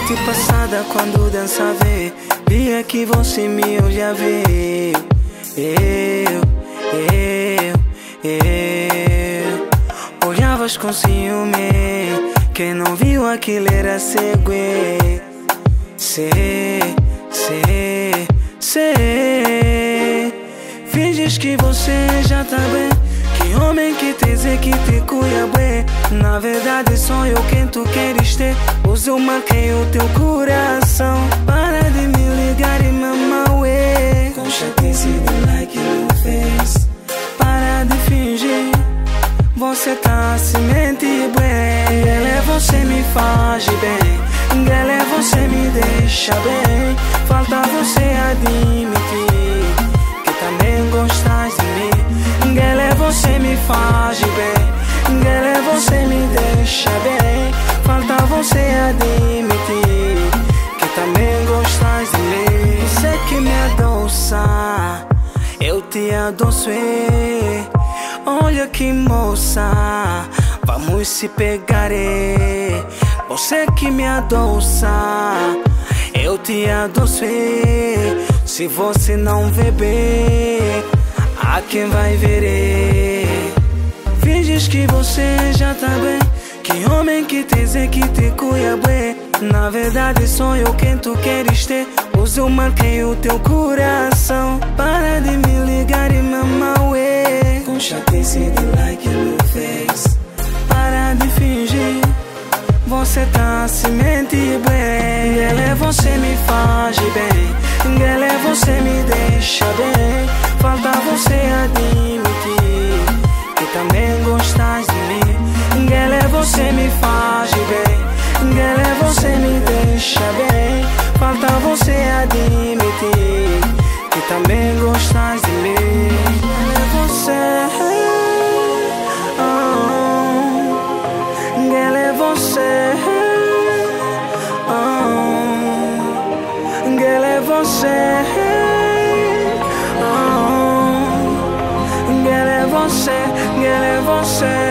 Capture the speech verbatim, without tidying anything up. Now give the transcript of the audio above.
noite passada quando dançava, via que você me olhava. Eu, eu, eu olhavas com ciúme, quem não viu aquilo era cego. Sei, sei, sei. Finges que você já tá bem, que homem que te diz que te cuida bem. Na verdade sou eu quem tu queres ter, pois eu marquei o teu coração. Para de me ligar e mamar ué, com chatice de like no face. Para de fingir, você tá se mentir bem. Ela você me faz bem, ela você me deixa bem. Falta você admitir que também gostas de mim. Ela você me faz bem, ela você me deixa bem. Falta você admitir que também gostas de mim. Você que me adoça, eu te adoço. Olha que moça, vamos se pegar. Você que me adoça, eu te adoço. Se você não beber, a quem vai ver? Finges que você já tá bem, que homem que te diz que te cuida bem. Na verdade sou eu quem tu queres ter, pois eu marquei o teu coração. Para de me ligar e mamar ué, com chatice de like no face. Para de fingir, você tá se mentir bem. Ela você me faz bem, ela você me deixa bem. Falta você admitir que também gostas de mim. Ela você me faz bem, ela você me deixa bem. Falta você admitir que também gostas de mim. Ela você, oh, ela você, oh, ela você, oh, ela você, ela você.